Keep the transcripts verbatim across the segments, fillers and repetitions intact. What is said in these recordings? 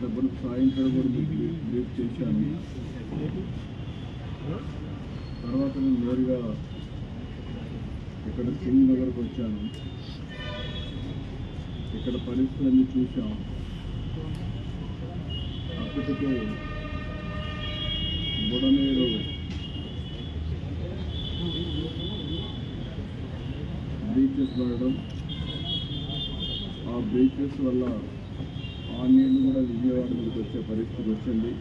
డబ్బులు సాయంత్రం కూడా బ్రీఫ్ చేశాను. తర్వాత నేను నేరుగా ఇక్కడ సింగ్ నగర్కి వచ్చాను. ఇక్కడ పరిస్థితులన్నీ చూసాం. అప్పటికే బుడమేరు బీచెస్ పడడం, ఆ బీచెస్ వల్ల ఆ నీళ్ళు కూడా విజయవాడ మీదకి వచ్చే పరిస్థితి వచ్చింది.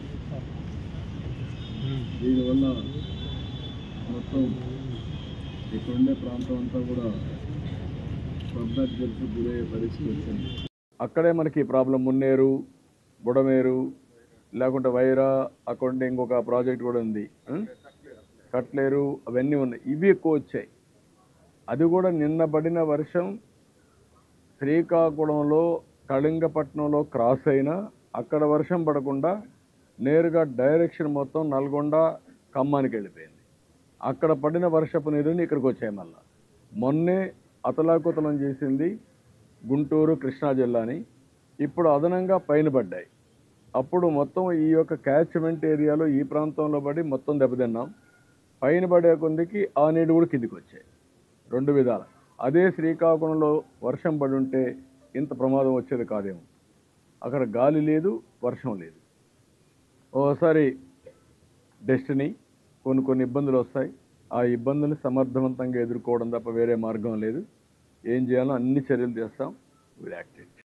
దీనివల్ల మొత్తం ఇక్కడుండే ప్రాంతం అంతా కూడా ఫ్లడ్ జల్స్ గురయ్యే పరిస్థితి వచ్చింది. అక్కడే మనకి ప్రాబ్లం మున్నేరు, బుడమేరు, లేకుంటే వైరా, అక్కడ ఇంకొక ప్రాజెక్ట్ కూడా ఉంది, కట్లేరు, అవన్నీ ఉన్నాయి. ఇవి ఎక్కువ వచ్చాయి. అది కూడా నిన్న పడిన వర్షం శ్రీకాకుళంలో కళింగపట్నంలో క్రాస్ అయినా అక్కడ వర్షం పడకుండా నేరుగా డైరెక్షన్ మొత్తం నల్గొండ ఖమ్మానికి వెళ్ళిపోయింది. అక్కడ పడిన వర్షపు నీరుని ఇక్కడికి వచ్చాయి. మళ్ళా మొన్నే అతలాకుతలం చేసింది గుంటూరు, కృష్ణా జిల్లాని. ఇప్పుడు అదనంగా పైన పడ్డాయి. అప్పుడు మొత్తం ఈ యొక్క క్యాచ్మెంట్ ఏరియాలో ఈ ప్రాంతంలో పడి మొత్తం దెబ్బతిన్నాం. పైన పడే కొందికి ఆ నీళ్ళు కూడా కిందికి వచ్చాయి. రెండు విధాలు. అదే శ్రీకాకుళంలో వర్షం పడి ఉంటే ఇంత ప్రమాదం వచ్చేది కాదేమో. అక్కడ గాలి లేదు, వర్షం లేదు. ఓసారి డెస్టినీ, కొన్ని కొన్ని ఇబ్బందులు వస్తాయి. ఆ ఇబ్బందుల్ని సమర్థవంతంగా ఎదుర్కోవడం తప్ప వేరే మార్గం లేదు. ఏం చేయాలో అన్ని చర్యలు చేస్తాం. Will act it.